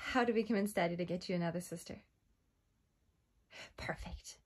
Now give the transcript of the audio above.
How do we convince Daddy to get you another sister? Perfect.